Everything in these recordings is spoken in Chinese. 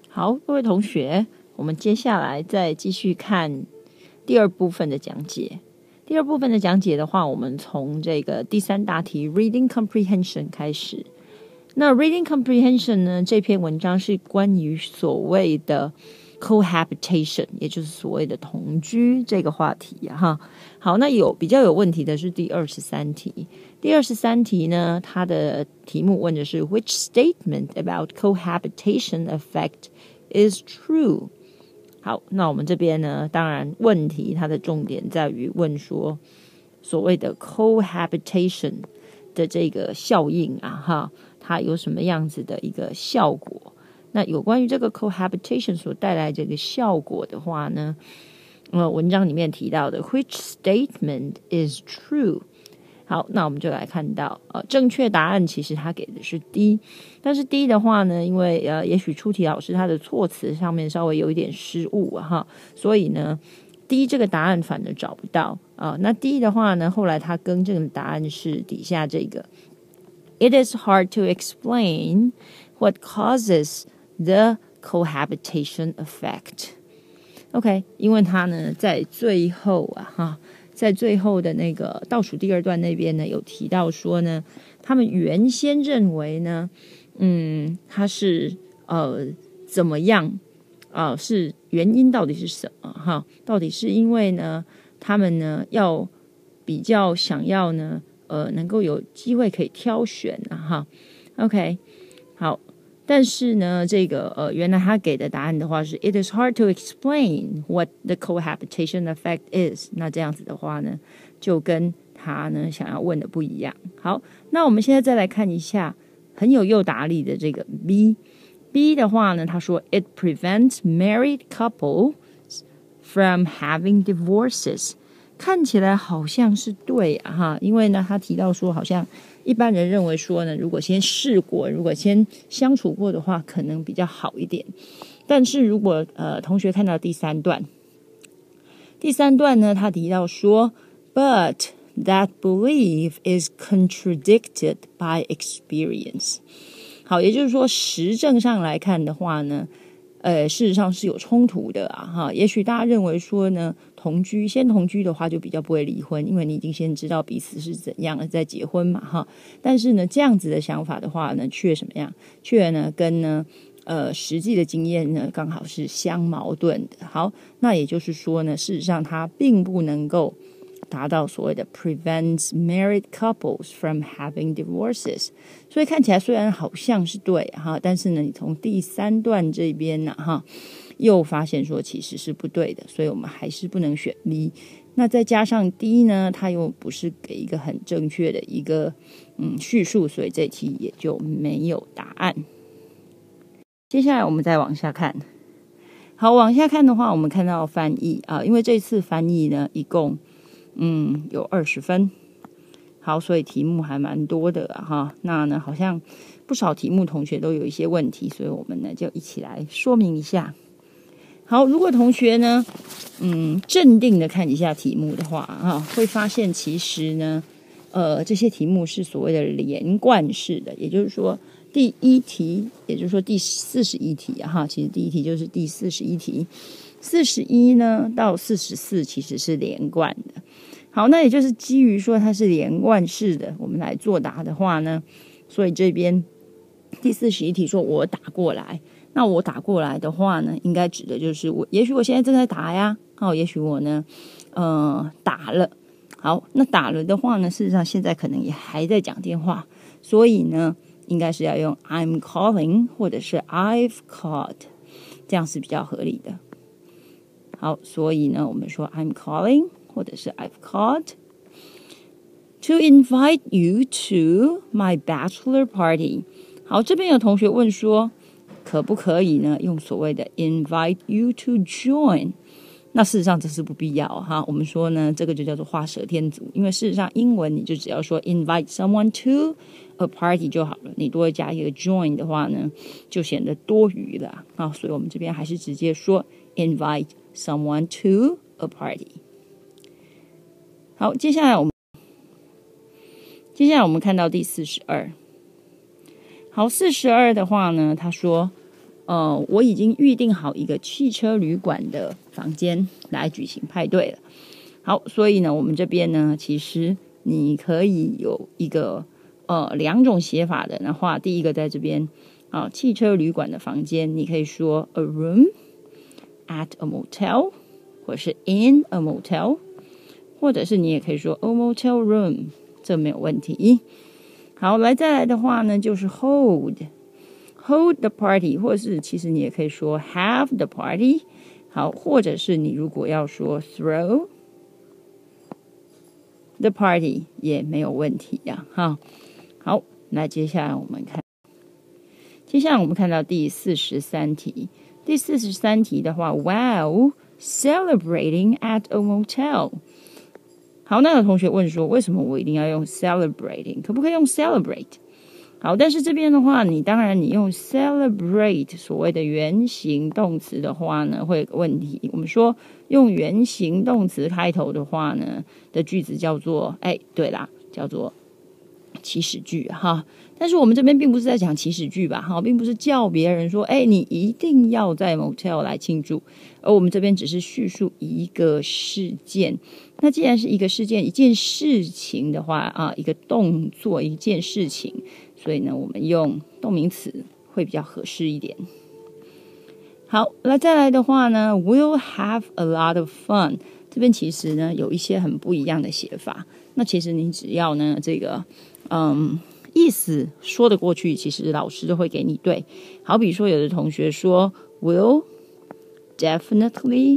好，各位同学，我们接下来再继续看第二部分的讲解。第二部分的讲解的话，我们从这个第3大题 Reading Comprehension 开始。那 Reading Comprehension 呢，这篇文章是关于所谓的 cohabitation， 也就是所谓的同居这个话题哈。好，那比较有问题的是第23题。第23题呢，它的题目问的是 Which statement about cohabitation effect is true？ 好，那我们这边呢，当然问题它的重点在于问说所谓的 cohabitation 的这个效应哈，它有什么样子的一个效果？那有关于这个 cohabitation 所带来这个效果的话呢，文章里面提到的 Which statement is true？ 好，那我们就来看到正确答案其实他给的是 D， 但是 D 的话呢，因为也许出题老师他的措辞上面稍微有一点失误哈，所以呢 D 这个答案反而找不到那 D 的话呢，后来他更正的答案是底下这个 It is hard to explain what causes the cohabitation effect。 OK， 因为他呢在最后在最后的那个倒数第二段那边呢，有提到说呢，他们原先认为呢，它是怎么样是原因到底是什么哈？到底是因为呢，他们呢要比较想要呢，能够有机会可以挑选哈 ？OK， 好。但是呢，这个原来他给的答案的话是 It is hard to explain what the cohabitation effect is。 那这样子的话呢，就跟他呢想要问的不一样。好，那我们现在再来看一下很有诱答力的这个 B 的话呢，他说 It prevents married couples from having divorces。 看起来好像是对哈，因为呢他提到说好像一般人认为说呢，如果先试过，如果先相处过的话，可能比较好一点。但是如果同学看到第三段呢，他提到说 But that belief is contradicted by experience。 好，也就是说实证上来看的话呢，事实上是有冲突的哈。也许大家认为说呢，先同居的话就比较不会离婚，因为你已经先知道彼此是怎样的再结婚嘛哈。但是呢，这样子的想法的话呢，却呢跟呢实际的经验呢刚好是相矛盾的。好，那也就是说呢，事实上它并不能够达到所谓的 prevents married couples from having divorces。 所以看起来虽然好像是对哈，但是呢，你从第3段这边哈，又发现说其实是不对的，所以我们还是不能选 B。 那再加上 D 呢，它又不是给一个很正确的一个叙述，所以这题也就没有答案。接下来我们再往下看。好，往下看的话，我们看到翻译因为这次翻译呢一共有20分。好，所以题目还蛮多的哈。那呢，好像不少题目同学都有一些问题，所以我们呢就一起来说明一下。好，如果同学呢镇定的看一下题目的话会发现其实呢这些题目是所谓的连贯式的，也就是说第1题，也就是说第41题其实第1题就是第41题，41呢到44其实是连贯的。好，那也就是基于说它是连贯式的，我们来作答的话呢，所以这边第41题说我打过来，那我打过来的话呢，应该指的就是也许我现在正在打呀，也许我呢打了。好，那打了的话呢，事实上现在可能也还在讲电话，所以呢应该是要用 I'm calling 或者是 I've called， 这样是比较合理的。好，所以呢我们说 I'm calling或者是 I've called to invite you to my bachelor party。 好，这边有同学问说可不可以呢用所谓的 invite you to join， 那事实上这是不必要哈。我们说呢这个就叫做画蛇添足，因为事实上英文你就只要说 invite someone to a party 就好了，你多加一个 join 的话呢就显得多余了所以我们这边还是直接说 invite someone to a party。 好，接下来我们看到第42。好，42的话呢，他说我已经预定好一个汽车旅馆的房间来举行派对了。好，所以呢，我们这边呢，其实你可以有一个2种写法的话，第一个在这边汽车旅馆的房间，你可以说 a room at a motel， 或者是 in a motel， 或者是你也可以说 a motel room， 这没有问题。好，再来的话呢，就是 hold the party， 或者是其实你也可以说 have the party。好，或者是你如果要说 throw the party 也没有问题呀，好，那接下来我们看到第43题。第43题的话 ，Wow, celebrating at a motel。好，那有同学问说，为什么我一定要用 celebrating？ 可不可以用 celebrate？ 好，但是这边的话，你用 celebrate 所谓的原形动词的话呢，会有个问题。我们说用原形动词开头的话呢，的句子叫做，对啦，叫做祈使句哈。但是我们这边并不是在讲祈使句吧，并不是叫别人说，你一定要在 motel 来庆祝，而我们这边只是叙述一个事件。那既然是一个事件、一件事情的话一个动作、一件事情，所以呢，我们用动名词会比较合适一点。好，那再来的话呢 ，We'll have a lot of fun。这边其实呢有一些很不一样的写法。那其实你只要呢这个意思说得过去，其实老师都会给你对。好比说，有的同学说 We'll definitely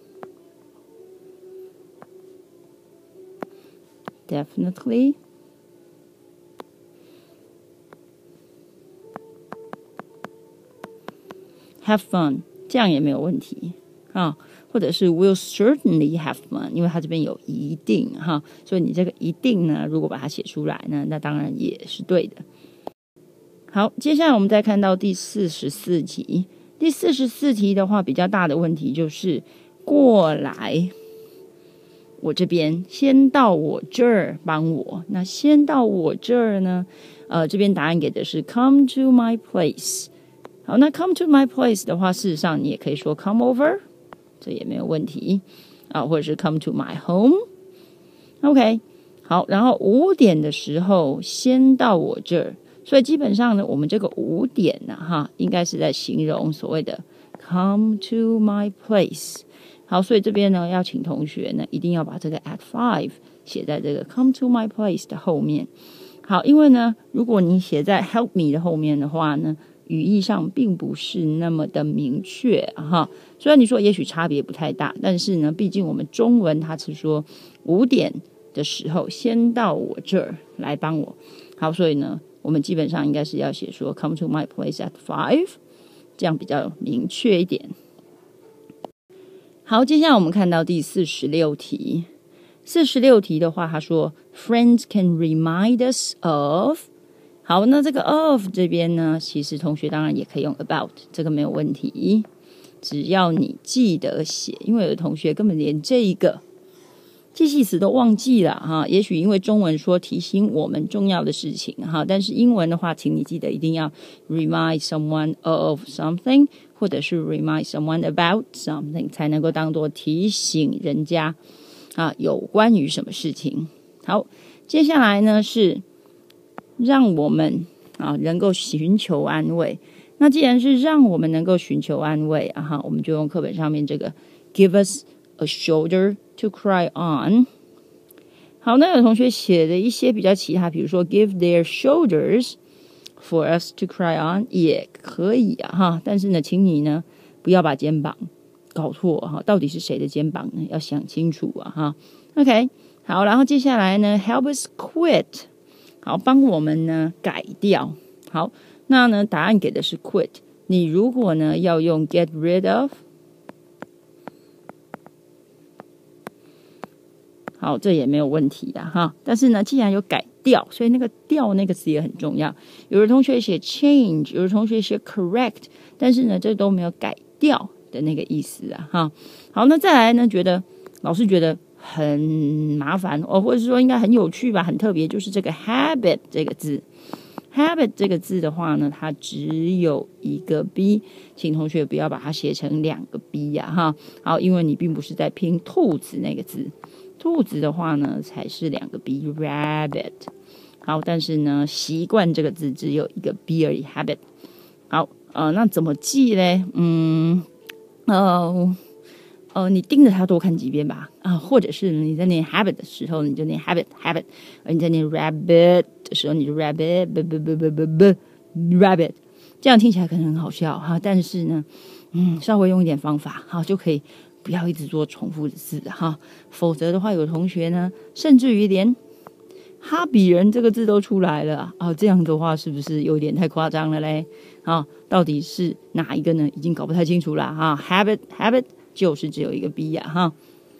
have fun， 这样也没有问题或者是 will certainly have fun， 因为它这边有一定所以你这个一定呢，如果把它写出来呢，那当然也是对的。好，接下来我们再看到第44题。第44题的话，比较大的问题就是过来我这边，先到我这儿帮我。那先到我这儿呢，这边答案给的是 come to my place。好，那 come to my place 的话，事实上你也可以说 come over， 这也没有问题或者是 come to my home。OK， 好，然后5点的时候先到我这儿，所以基本上呢，我们这个5点呢，应该是在形容所谓的 come to my place。好，所以这边呢，要请同学呢，一定要把这个 at 5写在这个 come to my place 的后面。好，因为呢，如果你写在 help me 的后面的话呢，语义上并不是那么的明确虽然你说也许差别不太大，但是呢，毕竟我们中文它是说5点的时候先到我这儿来帮我。好，所以呢，我们基本上应该是要写说 come to my place at 5， 这样比较明确一点。好，接下来我们看到第46题。46题的话，他说 Friends can remind us of。 好，那这个 of 这边呢，其实同学当然也可以用 about， 这个没有问题，只要你记得写。因为有的同学根本连这一个介系词都忘记了也许因为中文说提醒我们重要的事情但是英文的话，请你记得一定要 remind someone of something， 或者是 remind someone about something， 才能够当作提醒人家有关于什么事情。好，接下来呢是让我们能够寻求安慰。那既然是让我们能够寻求安慰我们就用课本上面这个 give us a shoulder to cry on。 好，那有同学写的一些比较其他，比如说 give their shoulders for us to cry on 也可以但是呢，请你呢不要把肩膀搞错到底是谁的肩膀呢？要想清楚OK， 好，然后接下来呢 help us quit， 好，帮我们呢改掉。好，那呢答案给的是 quit。 你如果呢要用 get rid of， 好，这也没有问题的但是呢，既然有改掉，所以那个掉那个词也很重要。有的同学写 change， 有的同学写 correct， 但是呢这都没有改掉的那个意思好，那再来呢，老师觉得很麻烦或者说应该很有趣吧，很特别，就是这个 habit 这个字。 habit 这个字的话呢，它只有一个 b， 请同学不要把它写成两个 b 呀，哈。好，因为你并不是在拼兔子那个字，兔子的话呢才是两个 b rabbit。好，但是呢习惯这个字只有一个 b 而已 habit。好，那怎么记嘞？你盯着它多看几遍吧，或者是你在念 habit 的时候，你就念 habit， 你在念 rabbit 的时候，你就 rabbit， rabbit， 这样听起来可能很好笑哈，但是呢，稍微用一点方法，好就可以不要一直做重复的字哈，否则的话，有同学呢，甚至于连哈比人这个字都出来了这样的话是不是有点太夸张了嘞？到底是哪一个呢？已经搞不太清楚了habit。就是只有一个 B 呀，哈。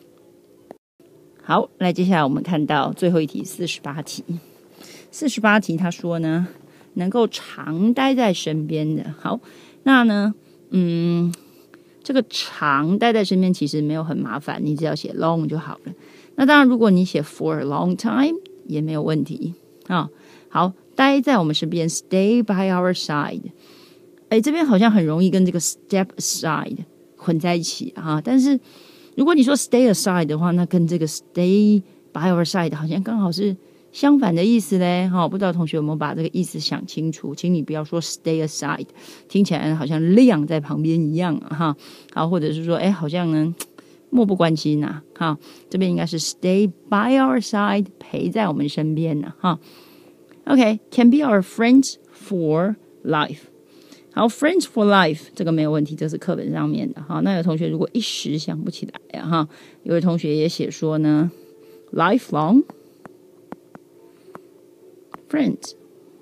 好，来接下来我们看到最后一题48题。48题他说呢，能够常待在身边的。好，那呢，这个常待在身边其实没有很麻烦，你只要写 long 就好了。那当然，如果你写 for a long time 也没有问题好，待在我们身边 ，stay by our side。这边好像很容易跟这个 step aside混在一起但是如果你说 stay aside 的话，那跟这个 stay by our side 好像刚好是相反的意思嘞不知道同学有没有把这个意思想清楚？请你不要说 stay aside， 听起来好像晾在旁边一样好，或者是说好像呢漠不关心这边应该是 stay by our side， 陪在我们身边OK， can be our friends for life。好 ，Friends for Life 这个没有问题，这是课本上面的那有同学如果一时想不起来有位同学也写说呢 ，lifelong friends。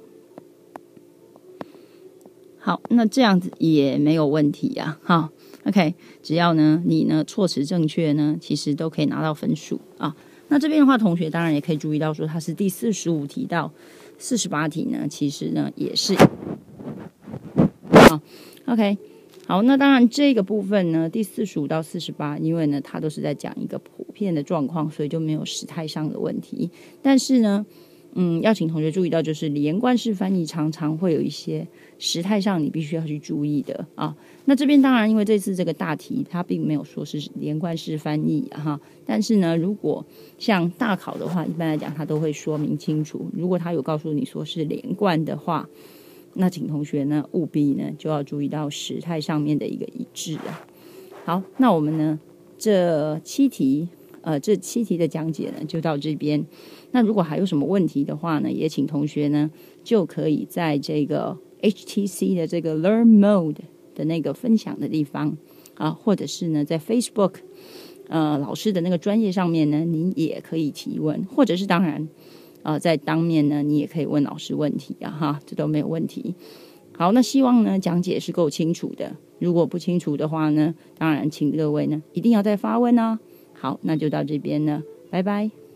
好，那这样子也没有问题OK， 只要呢你呢措辞正确呢，其实都可以拿到分数那这边的话，同学当然也可以注意到说，它是第45题到48题呢，其实呢也是。OK， 好，那当然这个部分呢，第45到48，因为呢它都是在讲一个普遍的状况，所以就没有时态上的问题。但是呢，要请同学注意到，就是连贯式翻译常常会有一些时态上你必须要去注意的那这边当然，因为这次这个大题它并没有说是连贯式翻译但是呢，如果像大考的话，一般来讲它都会说明清楚。如果它有告诉你说是连贯的话，那请同学呢务必呢就要注意到时态上面的一个一致好，那我们呢这7题的讲解呢就到这边。那如果还有什么问题的话呢，也请同学呢就可以在这个 HTC 的这个 Learn Mode 的那个分享的地方或者是呢在 Facebook 老师的那个专页上面呢，你也可以提问，或者是当然在当面呢，你也可以问老师问题这都没有问题。好，那希望呢讲解是够清楚的。如果不清楚的话呢，当然请各位呢一定要再发问好，那就到这边了，拜拜。